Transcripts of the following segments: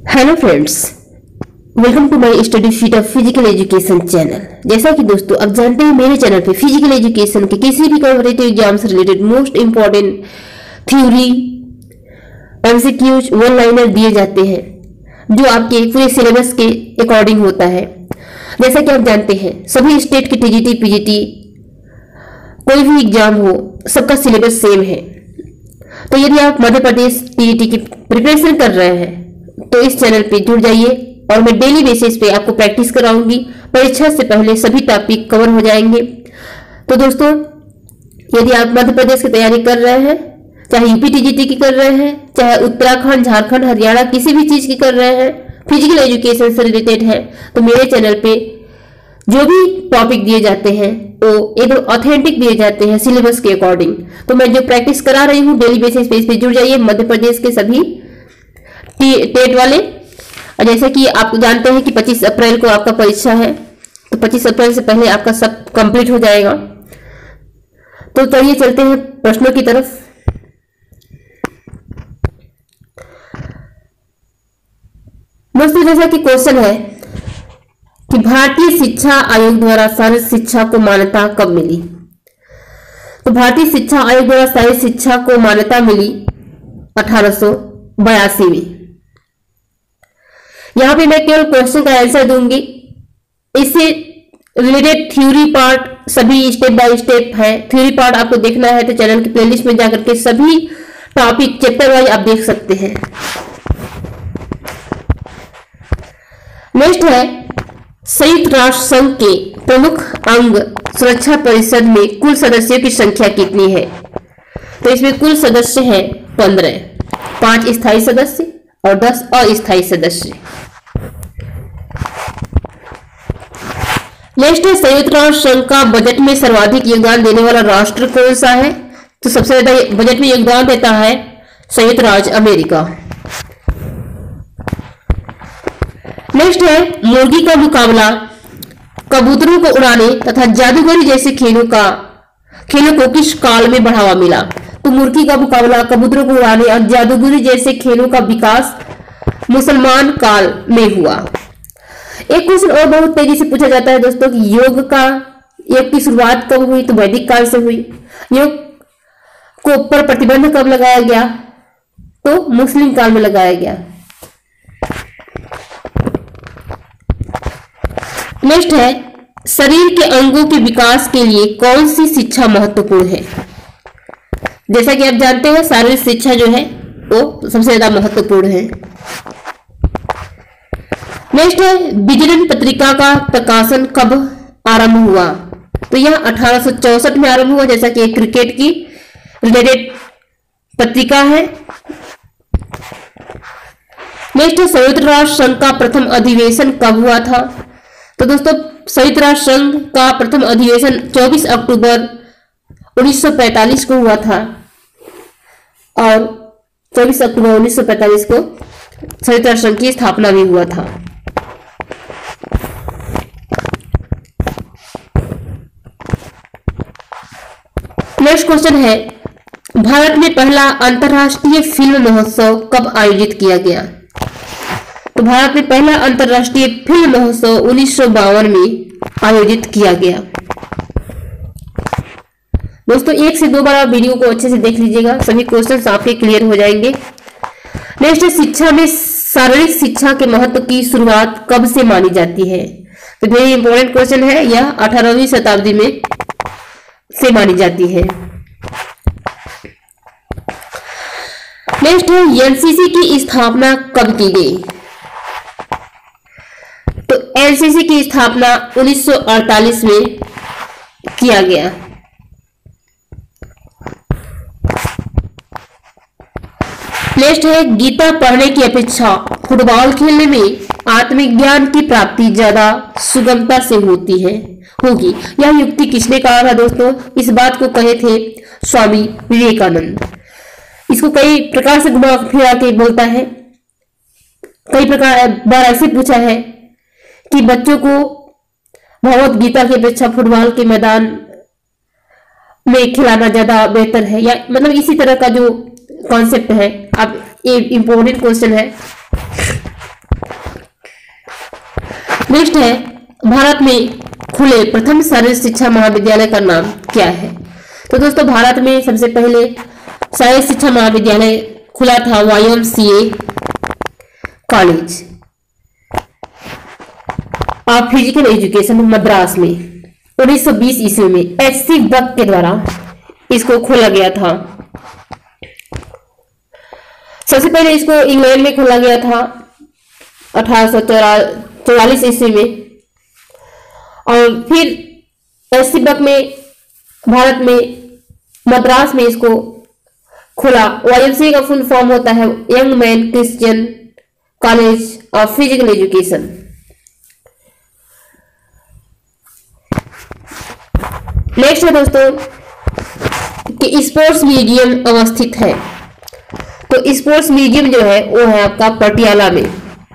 Hello friends, welcome to my study sheet of physical education channel. जैसा कि दोस्तों आप जानते हैं, मेरे चैनल पे फिजिकल एजुकेशन के किसी भी कॉम्पिटिटिव एग्जाम से related most important theory MCQs one liner दिए जाते हैं जो आपके पूरे सिलेबस के अकॉर्डिंग होता है। जैसा कि आप जानते हैं, सभी स्टेट के टीजीटी पीजीटी कोई भी एग्जाम हो, सबका सिलेबस सेम है। तो यदि आप मध्य प्रदेश टीजीटी की प्रिपरेशन कर रहे हैं तो इस चैनल पे जुड़ जाइए और मैं डेली बेसिस पे आपको प्रैक्टिस कराऊंगी। परीक्षा से पहले सभी टॉपिक कवर हो जाएंगे। तो दोस्तों, यदि आप मध्य प्रदेश की तैयारी कर रहे हैं, चाहे यूपी टीजीटी की कर रहे हैं, चाहे उत्तराखंड, झारखंड, हरियाणा किसी भी चीज की कर रहे हैं, फिजिकल एजुकेशन से रिलेटेड है, तो मेरे चैनल पे जो भी टॉपिक दिए जाते हैं वो एकदम ऑथेंटिक दिए जाते हैं सिलेबस के अकॉर्डिंग। तो मैं जो प्रैक्टिस करा रही हूँ डेली बेसिस पे, इस पे जुड़ जाइए। मध्य प्रदेश के सभी टेट वाले, और जैसे कि आप जानते हैं कि 25 अप्रैल को आपका परीक्षा है, तो 25 अप्रैल से पहले आपका सब कंप्लीट हो जाएगा। तो चलिए चलते हैं प्रश्नों की तरफ। दोस्तों, जैसा कि क्वेश्चन है कि भारतीय शिक्षा आयोग द्वारा शारीरिक शिक्षा को मान्यता कब मिली? तो भारतीय शिक्षा आयोग द्वारा शारीरिक शिक्षा को मान्यता मिली 1882 में। यहां पे मैं केवल क्वेश्चन का आंसर दूंगी। इससे रिलेटेड थ्योरी पार्ट सभी स्टेप बाय स्टेप है। थ्योरी पार्ट आपको देखना है तो चैनल की प्लेलिस्ट में जाकर के सभी टॉपिक चैप्टर वाइज आप देख सकते हैं। नेक्स्ट है, संयुक्त राष्ट्र संघ के प्रमुख अंग सुरक्षा परिषद में कुल सदस्यों की संख्या कितनी है? तो इसमें कुल सदस्य है 15, 5 स्थायी सदस्य और 10 अस्थायी सदस्य। नेक्स्ट है, संयुक्त राष्ट्र संघ का बजट में सर्वाधिक योगदान देने वाला राष्ट्र कौन सा है? तो सबसे ज्यादा बजट में योगदान देता है संयुक्त राज्य अमेरिका। नेक्स्ट है, मुर्गी का मुकाबला कबूतरों को उड़ाने तथा जादूगरी जैसे खेलों को किस काल में बढ़ावा मिला? तो मुर्गी का मुकाबला कबूतरों को उड़ाने और जादूगरी जैसे खेलों का विकास मुसलमान काल में हुआ। एक क्वेश्चन और बहुत तेजी से पूछा जाता है दोस्तों कि योग की शुरुआत कब हुई? तो वैदिक काल से हुई। योग को पर प्रतिबंध कब लगाया गया? तो मुस्लिम काल में लगाया गया। नेक्स्ट है, शरीर के अंगों के विकास के लिए कौन सी शिक्षा महत्वपूर्ण है? जैसा कि आप जानते हैं, शारीरिक शिक्षा जो है वो सबसे ज्यादा महत्वपूर्ण है। नेक्स्ट है, विजडन पत्रिका का प्रकाशन कब आरंभ हुआ? तो यह 1864 में आरंभ हुआ। जैसा कि क्रिकेट की रिलेटेड पत्रिका है। नेक्स्ट है, संयुक्त राष्ट्र संघ का प्रथम अधिवेशन कब हुआ था? तो दोस्तों, संयुक्त राष्ट्र संघ का प्रथम अधिवेशन 24 अक्टूबर 1945 को हुआ था और 24 अक्टूबर 1945 को संयुक्त राष्ट्र संघ की स्थापना भी हुआ था। नेक्स्ट क्वेश्चन है, भारत में पहला अंतरराष्ट्रीय फिल्म महोत्सव कब आयोजित किया गया? तो भारत में पहला अंतरराष्ट्रीय फिल्म महोत्सव 1952 में आयोजित किया गया। दोस्तों, 1 से 2 बार आप वीडियो को अच्छे से देख लीजिएगा, सभी क्वेश्चंस आपके क्लियर हो जाएंगे। नेक्स्ट है, शिक्षा में शारीरिक शिक्षा के महत्व की शुरुआत कब से मानी जाती है? तो वेरी इंपॉर्टेंट क्वेश्चन है। यह 18वीं शताब्दी में से मानी जाती है। नेक्स्ट है, एनसीसी की स्थापना कब की गई? तो एनसीसी की स्थापना 1948 में किया गया। नेक्स्ट है, गीता पढ़ने की अपेक्षा फुटबॉल खेलने में आत्मज्ञान की प्राप्ति ज्यादा सुगमता से होगी। यह युक्ति किसने कहा था दोस्तों? इस बात को कहे थे स्वामी विवेकानंद। इसको कई प्रकार से घुमा फिरा के बोलता है। कई बार ऐसे पूछा है कि बच्चों को भगवत गीता की अपेक्षा फुटबॉल के मैदान में खिलाना ज्यादा बेहतर है, या मतलब इसी तरह का जो कॉन्सेप्ट है। अब ये इंपॉर्टेंट क्वेश्चन है। नेक्स्ट है, भारत में खुले प्रथम शारीरिक शिक्षा महाविद्यालय का नाम क्या है? तो दोस्तों भारत में सबसे पहले शारीरिक शिक्षा महाविद्यालय खुला था YMCA college of physical education Madras में 1920 ईस्वी में HC बक के द्वारा इसको खोला गया था। सबसे पहले इसको इंग्लैंड में खोला गया था 1844 ईस्वी में, और फिर HC बक में भारत में मद्रास में इसको खोला। YMCA का फुल फॉर्म होता है young man Christian college of physical education. Next है दोस्तों कि स्पोर्ट्स म्यूजियम अवस्थित है। तो स्पोर्ट्स म्यूजियम जो है वो है आपका पटियाला में।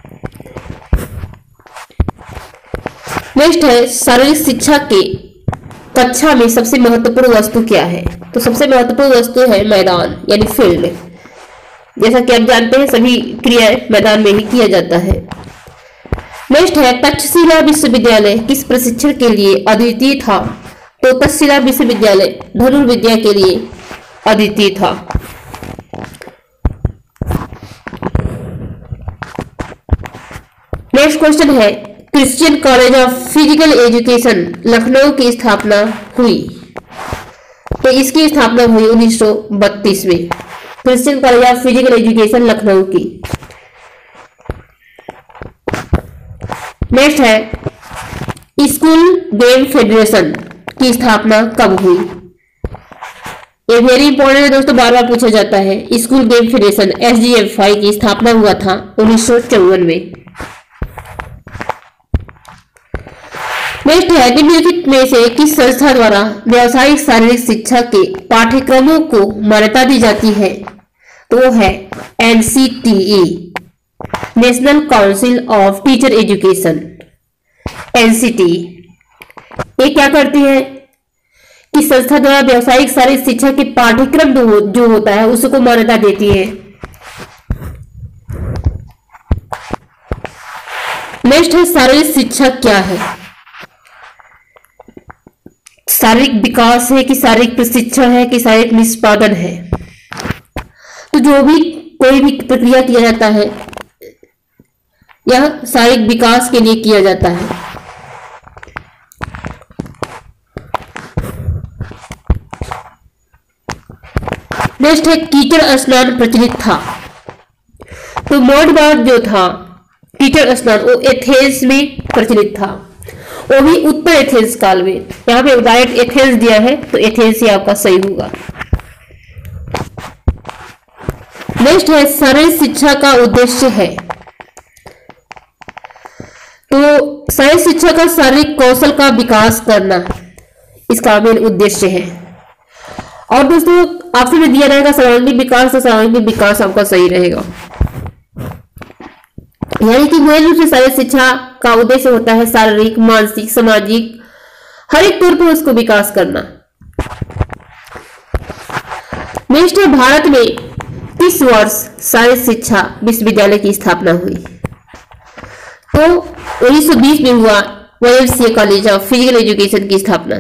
नेक्स्ट है, शारीरिक शिक्षा के कक्षा में सबसे महत्वपूर्ण वस्तु क्या है? तो सबसे महत्वपूर्ण वस्तु है मैदान यानी फील्ड। जैसा कि आप जानते हैं सभी क्रियाएं मैदान में ही किया जाता है। नेक्स्ट है, तक्षशिला विश्वविद्यालय किस प्रशिक्षण के लिए अद्वितीय था? तो तक्षशिला विश्वविद्यालय धनुर्विद्या के लिए अद्वितीय था। नेक्स्ट क्वेश्चन है, Christian college of physical education Lucknow की स्थापना हुई। तो इसकी स्थापना हुई 1932 में, Christian college of physical education Lucknow की। नेक्स्ट है, स्कूल गेम फेडरेशन की स्थापना कब हुई? ये वेरी इंपॉर्टेंट है दोस्तों, बार बार पूछा जाता है। स्कूल गेम फेडरेशन SGFI की स्थापना हुआ था 1954 में। नेक्स्ट है, निम्नलिखित में से किस संस्था द्वारा व्यावसायिक शारीरिक शिक्षा के पाठ्यक्रमों को मान्यता दी जाती है? तो वो है NCTE national council of teacher education. NCTE ये क्या करती है कि संस्था द्वारा व्यावसायिक शारीरिक शिक्षा के पाठ्यक्रम जो होता है उसको मान्यता देती है। नेक्स्ट है, शारीरिक शिक्षा क्या है? शारीरिक विकास है कि शारीरिक प्रशिक्षण है कि शारीरिक निष्पादन है? तो जो भी कोई भी प्रक्रिया किया जाता है यह शारीरिक विकास के लिए किया जाता है। नेक्स्ट है, कीचड़ स्नान प्रचलित था। तो मौर्यवाद जो था कीचड़ स्नान वो एथेंस में प्रचलित था, वो भी उत्तर एथेंस काल में। यहाँ पे डायरेक्ट एथेंस दिया है तो एथेंस ही आपका सही होगा। नेक्स्ट है, शारीरिक शिक्षा का उद्देश्य है। तो शारीरिक शिक्षा का शारीरिक कौशल का विकास करना इसका मेन उद्देश्य है। और दोस्तों आपसे में दिया रहेगा सर्वांगीण विकास, तो सर्वांगीण विकास आपका सही रहेगा। यानी कि मूल रूप से शारीरिक शिक्षा का उद्देश्य होता है शारीरिक, मानसिक, सामाजिक हर एक तौर पर उसको विकास करना। नेक्स्ट है, भारत में किस वर्ष शारीरिक शिक्षा विश्वविद्यालय की स्थापना हुई? तो 1920 में हुआ YMCA college of physical education की स्थापना।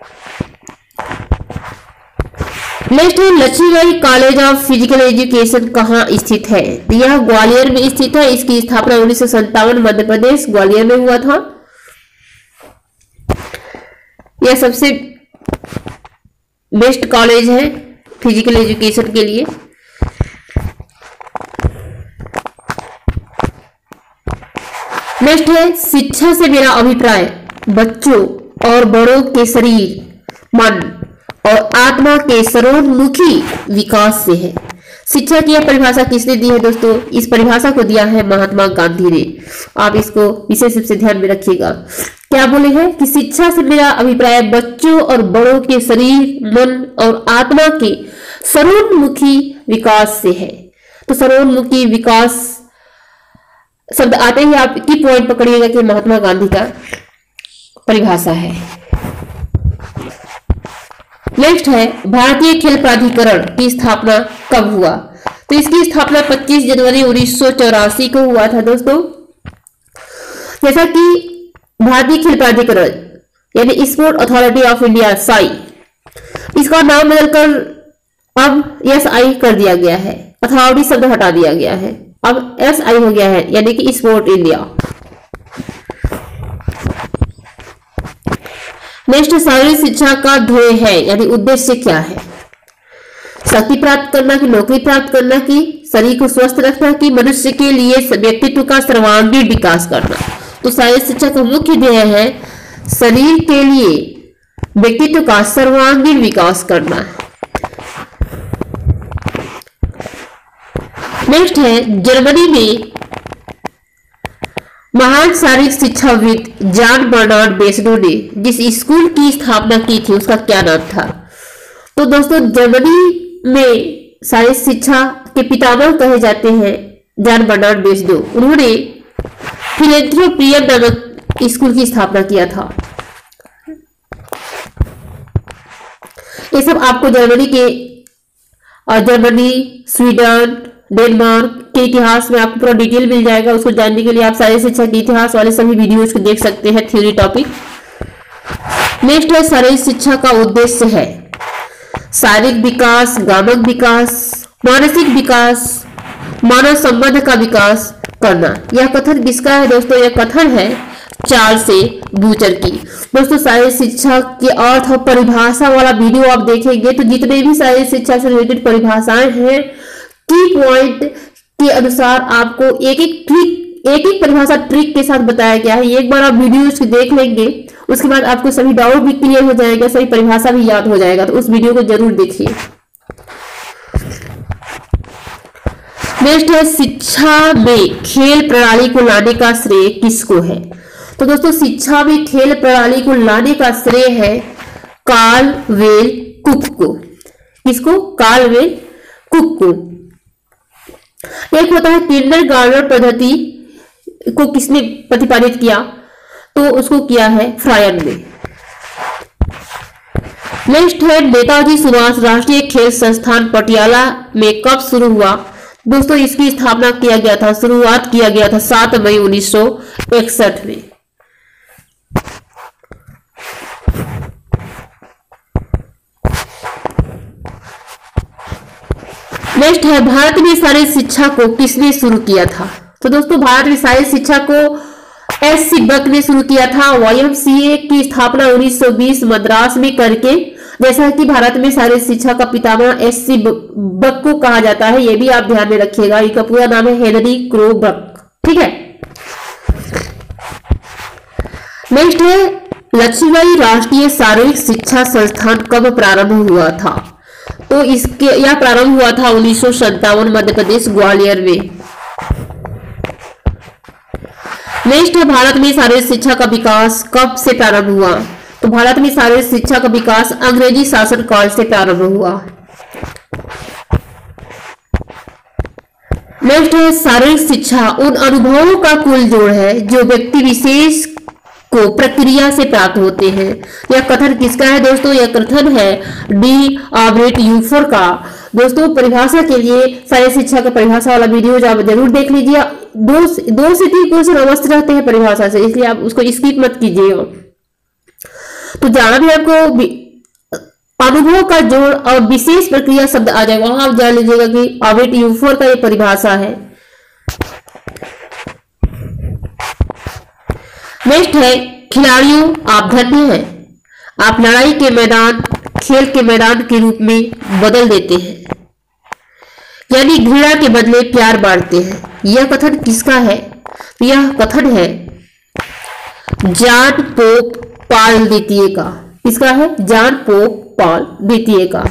नेक्स्ट है, Lakshmibai college of physical education कहाँ स्थित है? यह ग्वालियर में स्थित है। इसकी स्थापना 1957 मध्य प्रदेश ग्वालियर में हुआ था। यह सबसे बेस्ट कॉलेज है फिजिकल एजुकेशन के लिए। नेक्स्ट है, शिक्षा से मेरा अभिप्राय बच्चों और बड़ों के शरीर, मन और आत्मा के सर्वोन्मुखी विकास से है। शिक्षा की यह परिभाषा किसने दी है दोस्तों? इस परिभाषा को दिया है महात्मा गांधी ने। आप इसको विशेष रूप से ध्यान में रखिएगा। क्या बोले हैं कि शिक्षा से मेरा अभिप्राय बच्चों और बड़ों के शरीर, मन और आत्मा के सर्वोन्मुखी विकास से है। तो सर्वोन्मुखी विकास शब्द आते ही आप की पॉइंट पकड़िएगा कि महात्मा गांधी का परिभाषा है। नेक्स्ट है, भारतीय खेल प्राधिकरण की स्थापना कब हुआ? तो इसकी स्थापना 25 जनवरी 1984 को हुआ था दोस्तों। जैसा कि भारतीय खेल प्राधिकरण यानी sport authority of India SAI, इसका नाम बदलकर अब SI कर दिया गया है, अथॉरिटी शब्द हटा दिया गया है, अब SI हो गया है यानी कि स्पोर्ट इंडिया। नेक्स्ट, शारीरिक शिक्षा का ध्येय है यानी उद्देश्य क्या है? शक्ति प्राप्त करना की नौकरी प्राप्त करना की शरीर को स्वस्थ रखना की मनुष्य के लिए व्यक्तित्व का सर्वांगीण विकास करना। तो शारीरिक शिक्षा का मुख्य ध्येय है शरीर के लिए व्यक्तित्व का सर्वांगीण विकास करना। नेक्स्ट है, जर्मनी में महान शारीरिक शिक्षाविद जॉन बर्नार्ड बेसडो ने जिस स्कूल की स्थापना की थी उसका क्या नाम था? तो दोस्तों, जर्मनी में शारीरिक शिक्षा के पितामह कहे जाते हैं जॉन बर्नार्ड बेसडो। उन्होंने फिलेंथ्रोपियम नामक स्कूल की स्थापना किया था। ये सब आपको जर्मनी, स्वीडन, डेनमार्क के इतिहास में आपको पूरा डिटेल मिल जाएगा। उसको जानने के लिए आप शारीरिक शिक्षा के इतिहास वाले सभी वीडियोज को देख सकते हैं, थ्योरी टॉपिक। नेक्स्ट है, शारीरिक शिक्षा का उद्देश्य है शारीरिक विकास, गामक विकास, मानसिक विकास, मानव संबंध का विकास करना। यह कथन किसका है दोस्तों? यह कथन है चार्ल्स बूचर की। दोस्तों, शारीरिक शिक्षा के अर्थ और परिभाषा वाला वीडियो आप देखेंगे तो जितने भी शारीरिक शिक्षा से रिलेटेड परिभाषाएं हैं, की पॉइंट के अनुसार आपको एक एक परिभाषा ट्रिक के साथ बताया गया है। एक बार आप वीडियो देख लेंगे, उसके बाद आपको सभी डाउट भी क्लियर हो जाएगा, सभी परिभाषा भी याद हो जाएगा। तो उस वीडियो को जरूर देखिए। नेक्स्ट है, शिक्षा में खेल प्रणाली को लाने का श्रेय किसको है? तो दोस्तों, शिक्षा में खेल प्रणाली को लाने का श्रेय है कार्लवेल कुक को। किसको? कार्लवेल कुक को। एक होता है किंडरगार्टन पद्धति को किसने प्रतिपादित किया? तो उसको किया है फ्रायन ने। नेक्स्ट है, नेताजी सुभाष राष्ट्रीय खेल संस्थान पटियाला में कब शुरू हुआ? दोस्तों, इसकी स्थापना किया गया था, शुरुआत किया गया था 7 मई 1961 में। नेक्स्ट है, भारत में शारीरिक शिक्षा को किसने शुरू किया था? तो दोस्तों, भारत में शारीरिक शिक्षा को SC बक ने शुरू किया था। YMCA की स्थापना 1920 मद्रास में करके, जैसा कि भारत में शारीरिक शिक्षा का पितामह SC बक को कहा जाता है, यह भी आप ध्यान में रखिएगा। इनका पूरा नाम है हेनरी क्रो बक। ठीक है। नेक्स्ट है, लक्ष्मीबाई राष्ट्रीय शारीरिक शिक्षा संस्थान कब प्रारंभ हुआ था? तो यह प्रारंभ हुआ था 1957 मध्य प्रदेश ग्वालियर में। नेक्स्ट है, भारत में शारीरिक शिक्षा का विकास कब से प्रारंभ हुआ? तो भारत में शारीरिक शिक्षा का विकास अंग्रेजी शासन काल से प्रारंभ हुआ। नेक्स्ट है, शारीरिक शिक्षा उन अनुभवों का कुल जोड़ है जो व्यक्ति विशेष को प्रक्रिया से प्राप्त होते हैं। यह कथन किसका है दोस्तों? यह कथन है डी ऑब्रेट यूफर का। दोस्तों, परिभाषा के लिए शारीरिक शिक्षा का परिभाषा वाला वीडियो आप जरूर देख लीजिए। 2 से 3 क्वेश्चन अवश्य रहते हैं परिभाषा से, इसलिए आप उसको स्किप मत कीजिएगा। तो जहां भी आपको अनुभव का जोड़ और विशेष प्रक्रिया शब्द आ जाएगा, वहां आप जान लीजिएगा कि ऑब्रेट यूफर का यह परिभाषा है। नेक्स्ट है, खिलाड़ियों आप धन्य हैं, आप लड़ाई के मैदान खेल के मैदान के रूप में बदल देते हैं, यानी घृणा के बदले प्यार बांटते हैं। यह कथन किसका है? यह कथन है जॉन पोप पॉल द्वितीय का। किसका है? जॉन पोप पॉल द्वितीय का।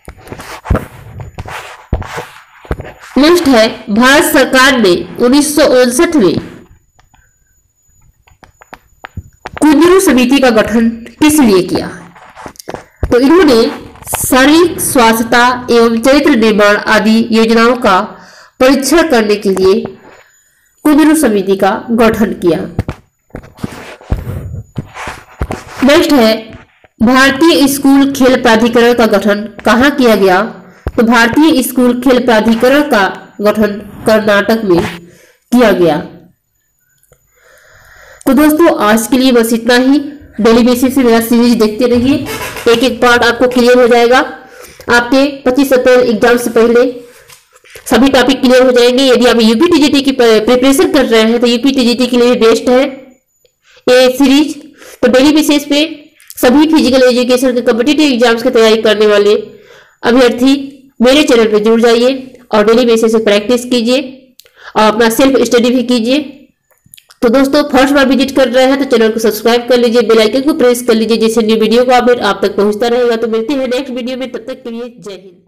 नेक्स्ट है, भारत सरकार ने 1959 में कुंजरू समिति का गठन किस लिए किया? तो इन्होंने शारीरिक स्वास्थ्यता एवं चरित्र निर्माण आदि योजनाओं का परीक्षण करने के लिए कुंजरू समिति का गठन किया। नेक्स्ट है, भारतीय स्कूल खेल प्राधिकरण का गठन कहाँ किया गया? तो भारतीय स्कूल खेल प्राधिकरण का गठन कर्नाटक में किया गया। तो दोस्तों आज के लिए बस इतना ही। डेली बेसिस पे मेरा सीरीज देखते रहिए, एक एक पार्ट आपको क्लियर हो जाएगा। आपके 25 अप्रैल एग्जाम से पहले सभी टॉपिक क्लियर हो जाएंगे। यदि आप यूपी टीजीटी की प्रिपरेशन कर रहे हैं तो यूपी टीजीटी के लिए बेस्ट है ये सीरीज। तो डेली बेसिस पे सभी फिजिकल एजुकेशन के कॉम्पिटिटिव एग्जाम्स की तैयारी करने वाले अभ्यर्थी मेरे चैनल पर जुड़ जाइए और डेली बेसिस पे प्रैक्टिस कीजिए और अपना सेल्फ स्टडी भी कीजिए। तो दोस्तों फर्स्ट बार विजिट कर रहे हैं तो चैनल को सब्सक्राइब कर लीजिए, बेल आइकन को प्रेस कर लीजिए, जिससे न्यू वीडियो को आप तक पहुंचता रहेगा। तो मिलते हैं नेक्स्ट वीडियो में, तब तक के लिए जय हिंद।